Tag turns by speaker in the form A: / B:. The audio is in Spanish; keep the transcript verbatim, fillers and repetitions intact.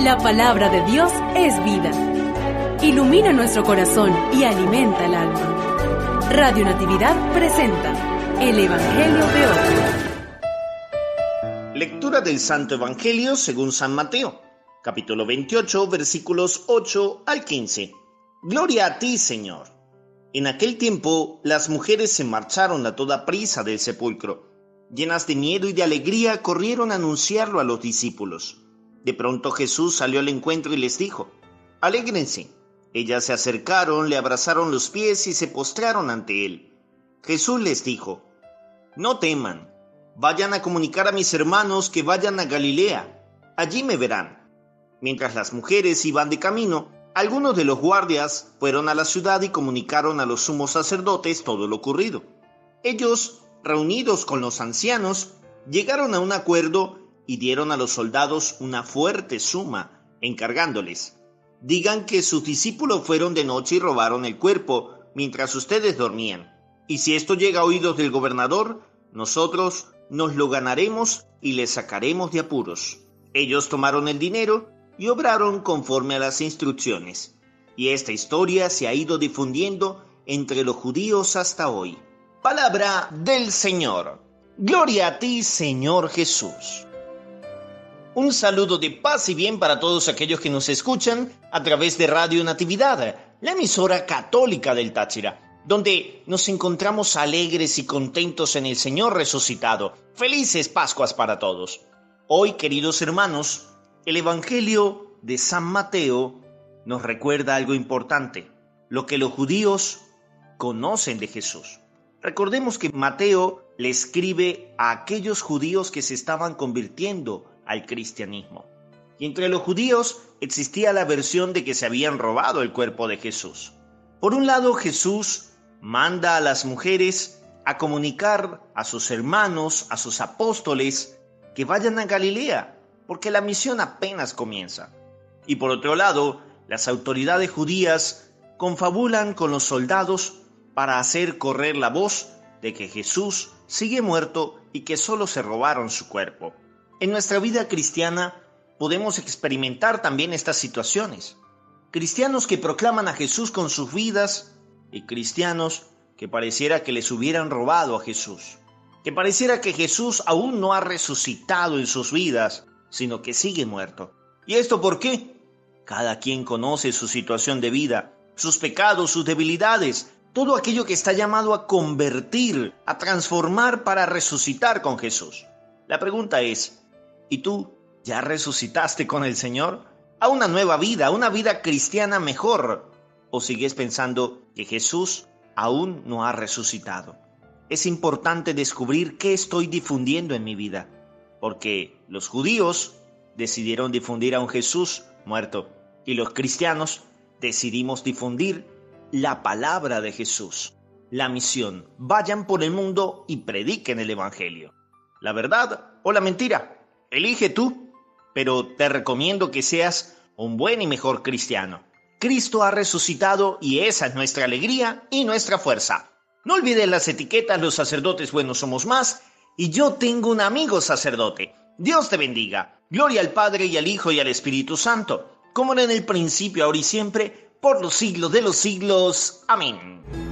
A: La palabra de Dios es vida. Ilumina nuestro corazón y alimenta el alma. Radio Natividad presenta el Evangelio de hoy.
B: Lectura del Santo Evangelio según San Mateo, capítulo veintiocho, versículos ocho al quince. Gloria a ti, Señor. En aquel tiempo, las mujeres se marcharon a toda prisa del sepulcro. Llenas de miedo y de alegría, corrieron a anunciarlo a los discípulos. De pronto Jesús salió al encuentro y les dijo: «Alégrense». Ellas se acercaron, le abrazaron los pies y se postraron ante él. Jesús les dijo: «No teman, vayan a comunicar a mis hermanos que vayan a Galilea, allí me verán». Mientras las mujeres iban de camino, algunos de los guardias fueron a la ciudad y comunicaron a los sumos sacerdotes todo lo ocurrido. Ellos, reunidos con los ancianos, llegaron a un acuerdo y dieron a los soldados una fuerte suma, encargándoles: «Digan que sus discípulos fueron de noche y robaron el cuerpo mientras ustedes dormían. Y si esto llega a oídos del gobernador, nosotros nos lo ganaremos y les sacaremos de apuros». Ellos tomaron el dinero y obraron conforme a las instrucciones. Y esta historia se ha ido difundiendo entre los judíos hasta hoy. Palabra del Señor. Gloria a ti, Señor Jesús. Un saludo de paz y bien para todos aquellos que nos escuchan a través de Radio Natividad, la emisora católica del Táchira, donde nos encontramos alegres y contentos en el Señor resucitado. Felices Pascuas para todos. Hoy, queridos hermanos, el Evangelio de San Mateo nos recuerda algo importante, lo que los judíos conocen de Jesús. Recordemos que Mateo le escribe a aquellos judíos que se estaban convirtiendo al cristianismo. Y entre los judíos existía la versión de que se habían robado el cuerpo de Jesús. Por un lado, Jesús manda a las mujeres a comunicar a sus hermanos, a sus apóstoles, que vayan a Galilea, porque la misión apenas comienza. Y por otro lado, las autoridades judías confabulan con los soldados para hacer correr la voz de que Jesús sigue muerto y que solo se robaron su cuerpo. En nuestra vida cristiana podemos experimentar también estas situaciones. Cristianos que proclaman a Jesús con sus vidas y cristianos que pareciera que les hubieran robado a Jesús. Que pareciera que Jesús aún no ha resucitado en sus vidas, sino que sigue muerto. ¿Y esto por qué? Cada quien conoce su situación de vida, sus pecados, sus debilidades, todo aquello que está llamado a convertir, a transformar para resucitar con Jesús. La pregunta es: ¿y tú ya resucitaste con el Señor? ¿A una nueva vida, a una vida cristiana mejor? ¿O sigues pensando que Jesús aún no ha resucitado? Es importante descubrir qué estoy difundiendo en mi vida, porque los judíos decidieron difundir a un Jesús muerto y los cristianos decidimos difundir la palabra de Jesús. La misión: vayan por el mundo y prediquen el Evangelio. ¿La verdad o la mentira? Elige tú, pero te recomiendo que seas un buen y mejor cristiano. Cristo ha resucitado y esa es nuestra alegría y nuestra fuerza. No olvides las etiquetas: los sacerdotes buenos somos más, y yo tengo un amigo sacerdote. Dios te bendiga. Gloria al Padre y al Hijo y al Espíritu Santo, como era en el principio, ahora y siempre, por los siglos de los siglos. Amén.